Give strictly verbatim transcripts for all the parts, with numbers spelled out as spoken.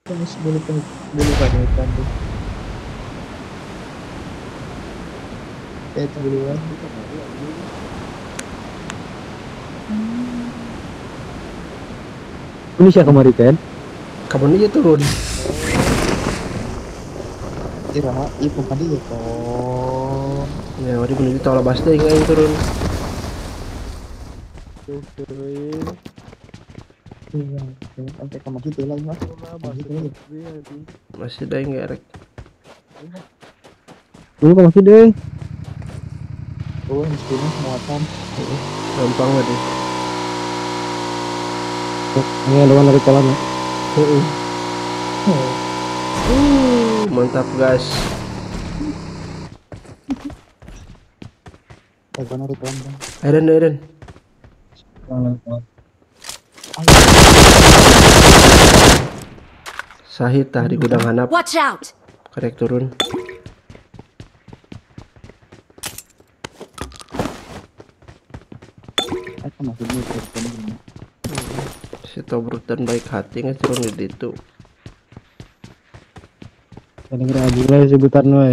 Mas dulu kan dulu kan ikan tuh. Kayak duluan. Ini siapa kemarin kan? Kapan dia turun? Kira ibu kan dia toh. Ya, wadi menuju taulah basda yang turun. Iya, sampai kamu gitu lagi mas. Gitu lagi. Masih ada yang ngerek. Dulu kan masih deh. Oh, mesinnya muatan. Gampang tadi. Ini ada mana dari kolam ya? Uh, uh, mantap gas. Aku narik pelan. Eren, Eren. Sahid tah di gudang hanap. Watch out! Karek turun. Aku masih mikir ini. Si Tobrut dan baik hati nggak turun di situ. Ini kira aja lah sebutan we.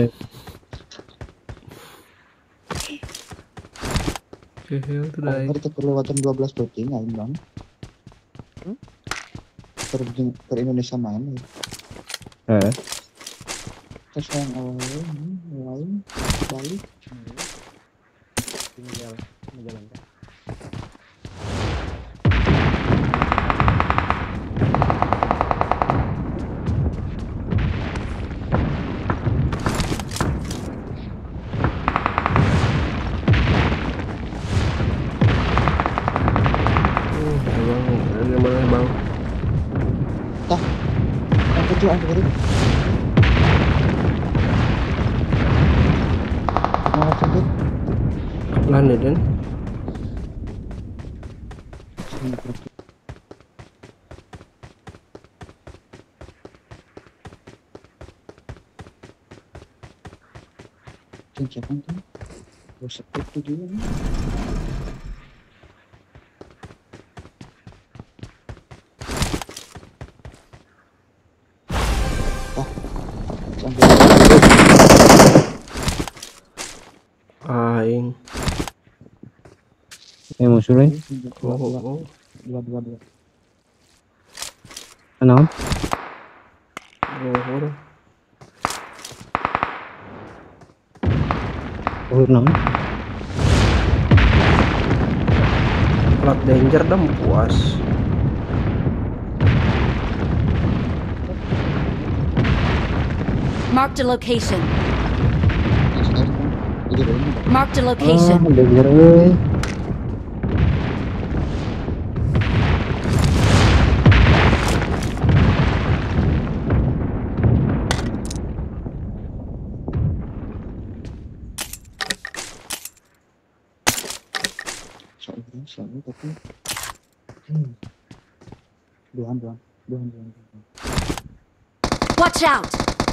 Kehel tuh Oh, dai. kita kelewatan dua belas voting aja bang. Ter, ter Indonesia main ya. Eh, Terus yang awalnya lain balik. tinggal menjalankan. Uh, bang, Eren mana bang? Tah, aku tuh aku beri. Mau coba? Lan Eden. Jangan tuh. Gosip itu juga nih. Tah, sampai Aing. Eh, musuhnya. dua Oh, dua oh. dua dua dua. Enam. Oh, oh. Oh, enam. Plat danger dah puas. Marked a location. Jadi ini Marked a Ah, location. udah biar we. soalnya soalnya tapi hmm. Duaan duaan duaan duaan. duaan. Watch out!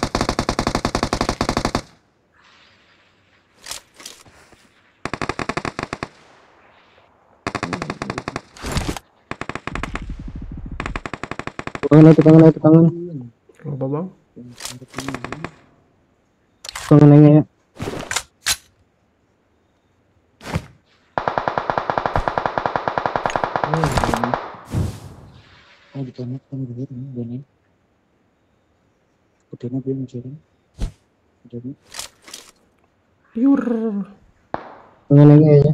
Tangan itu, tangan itu, tangan. Apa bang? Tangan yang ya. Oh, ditanya kan gitu nih, Bani. Putihnya dia mencuri. Jadi, Yur. Tangan yang ya.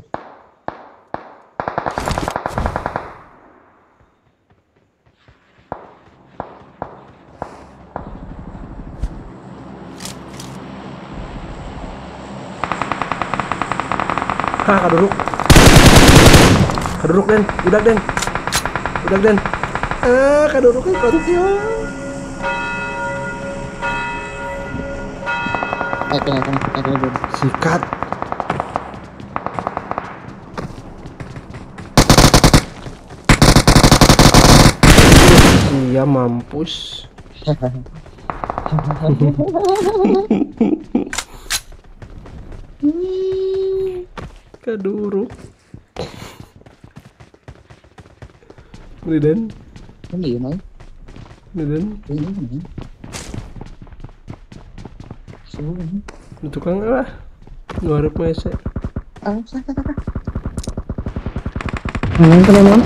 Hah, kaduruk. Kaduruk Den, udah Den. Udah Den. Ah, kaduruk kan kaduruknya. eh kena kena kena kena belum. Sikat. Iya mampus. Kaduruk. Ini Den. Ini ya, Mai. Dan Ini ini. Suhu ini. tukang lah. Nu hareup mah ese. Ah, sah, sah, sah. Memang kan memang.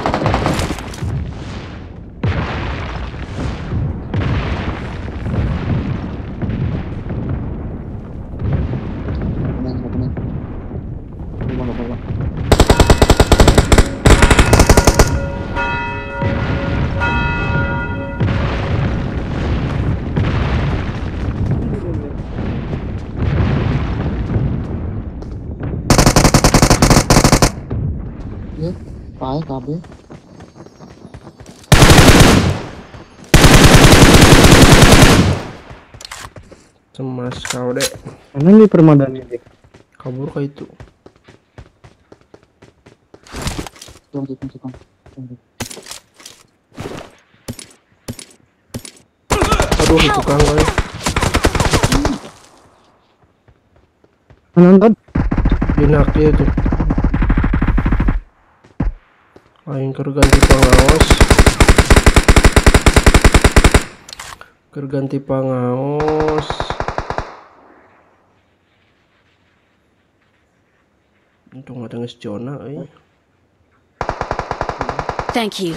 Benar, benar. Coba, coba, coba. Iya, pae kabeh. Cemas kau dek. Mana di permadani deh. Kabur ka itu. Tukang, tukang, tukang. Tukang. Aduh, itu tukang kali. Mana nonton? Binak dia tuh. Aing keur ganti pangaos. Keur ganti pangaos. Untung ada geus Jona euy. Thank you.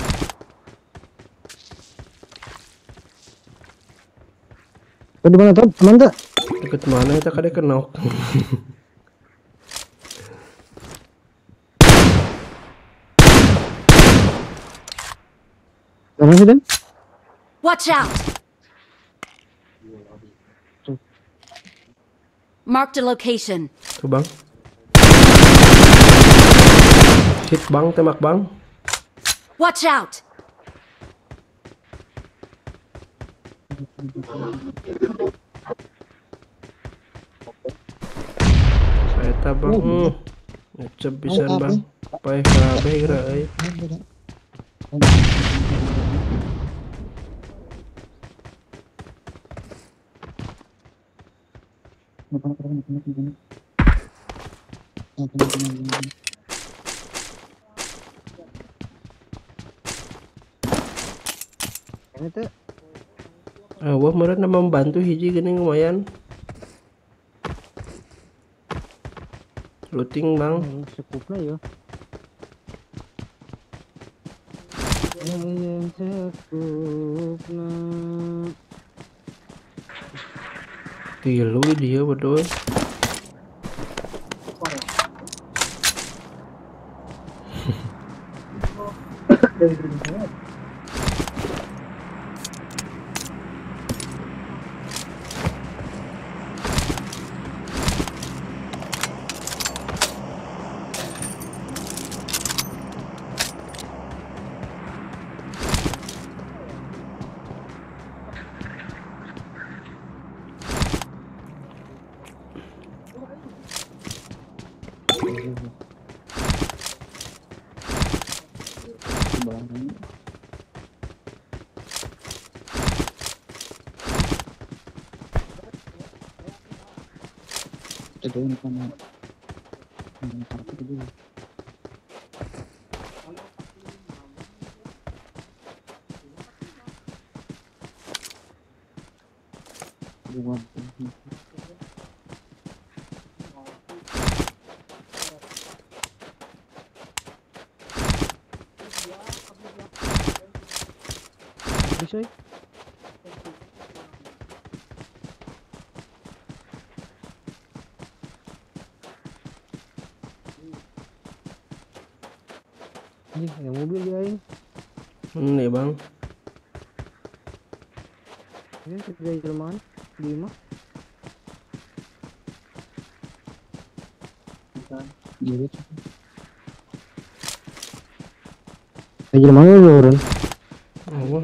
Tadi mana tuh? Aman tak? Deket mana eta kadek kenok. Mana sih Dan? Watch out! Mark the location. Tuh bang. Hit bang, tembak bang. Watch out! Saya tabang. Hmm. Ngecep pisan bang. Paeh kabeh geura euy. Beda. Kenapa, kenapa, kenapa, kenapa, kenapa? Kenapa, kenapa, kenapa? Ini tuh. Ah, wah meureun membantu hiji geuning lumayan. Looting bang. Sekupna ya. Yang sekupna. Tilu dia betul. Itu yang sama. Yang kartu itu dulu. Dua. Bisa ya? Ini yang mobil dia ini. Ini bang. Ini kerja Jerman di mana? Jadi Kerja Jerman lu orang. Oh,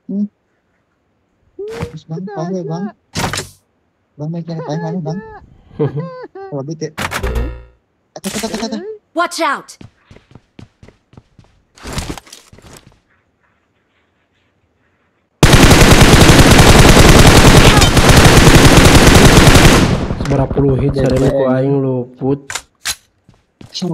Hmm. Terus bang, paham ya bang? Bang, main kira paham mana bang? Kalau gitu, kata kata kata kata. Watch out! Berapa puluh hit sareng ku aing luput. Siapa?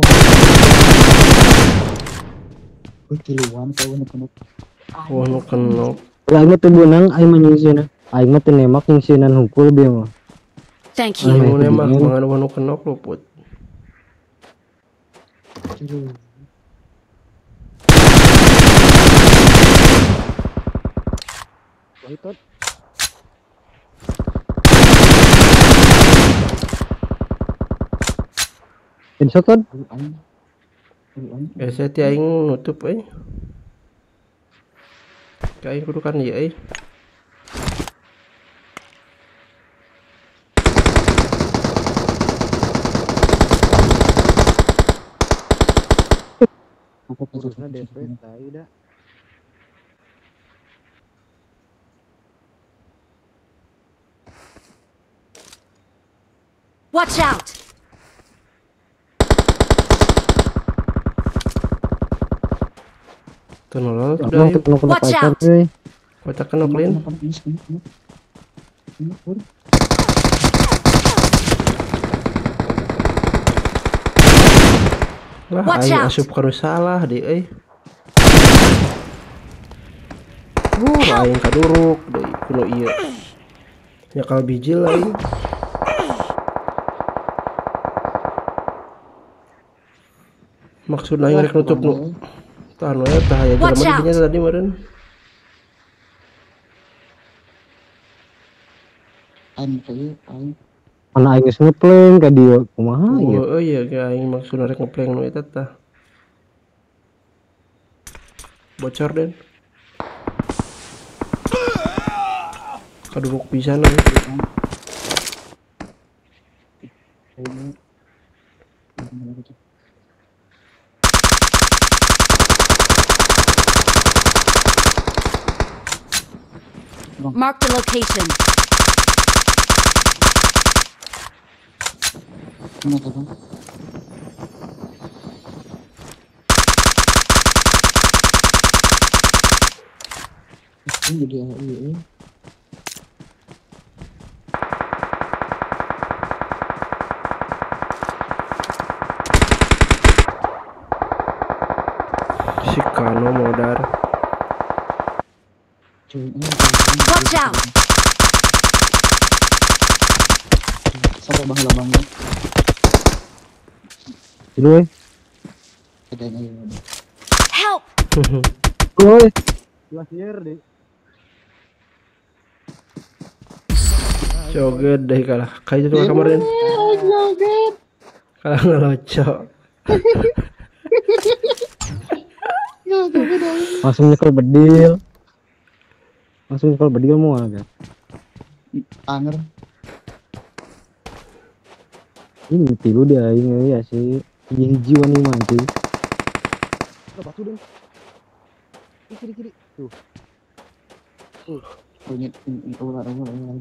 Gue kiluan kau nih penuh. Wah nu kenok. Aing mah teu beunang, aing mah nyingsieunan. Aing mah teu nembak nyingsieunan hungkul dia mah. Thank Ah, you. Aing itu nembak dia. mangan wah nu kenok luput. Kilu. Waitot. Headshot kan? Kilu aing. Kilu aing. Biasa ti aing nutup euy. Ka aing kudu kan ieu euy. Aku kerja Urusna D P tai da. Watch out! Tuh nolol Abang udah teu ayo. kena Watch pacar out. euy. Kocak kenok lin. Kenapa ini ini ini ini pur. Lah Watch aing out. asup kanu salah di euy. Uh, aing kaduruk deui kuno ieu. Nyakal bijil aing. Maksud aing rek nutup nu. Tah anu ya tah aya Watch jelema out. dinya tadi meureun. Aing kayak aing. Mana aing geus ngepleng ka dieu. Kumaha ieu? Oh iya ge aing maksud rek ngepleng nu eta tah. Bocor den. Kaduruk pisan aing. Ini. Mark the location. Kenapa bang? Ini jadi A I ya. Si Kano modar. Cuy, ini Watch out! sampai bang lambangnya. Dulu euy. Ada yang ayo. Help! Euy. Jelas yer deh. Joget deh kalah. Kayak itu kamar den. Joget. Kalah ngeloco. Langsung nyekel bedil. Langsung nyekel bedil mau agak. Anger. Ini tilu dia ini ya sih. Hiji wani mantu. Batu dong. Kiri kiri. Tuh. Punya ini ular ular ular.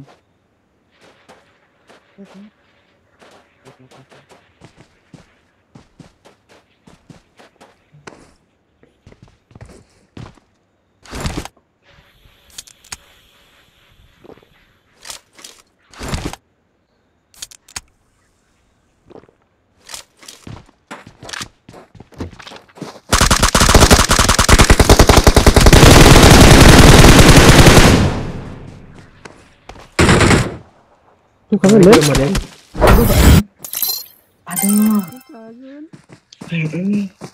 Tuh kangen deh. Den. Aduh. Aduh.